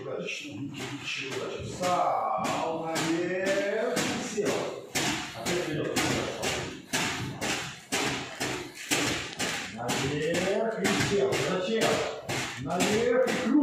Точно. Ничего. Встал наверх и сел. Опять вперед. Наверх и сел. Зачем? Наверх и круг.